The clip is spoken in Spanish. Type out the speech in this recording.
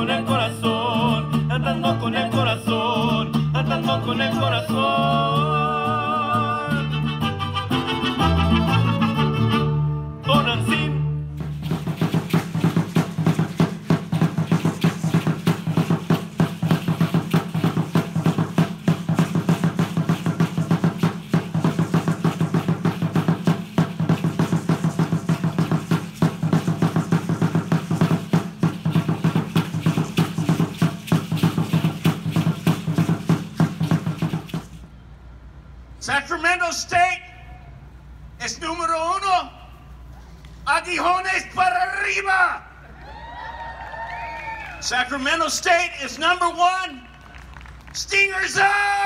con el corazón, andando con el corazón, andando con el corazón. Tonantzin. Sacramento State es número 1. Aguijones para arriba. Sacramento State is number 1. Stingers up.